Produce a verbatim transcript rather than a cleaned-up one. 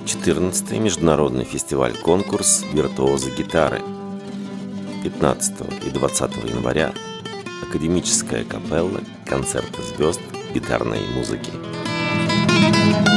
четырнадцатый Международный фестиваль-конкурс «ВИРТУОЗЫ ГИТАРЫ». пятнадцатого и двадцатого января академическая капелла, концерты звезд гитарной музыки.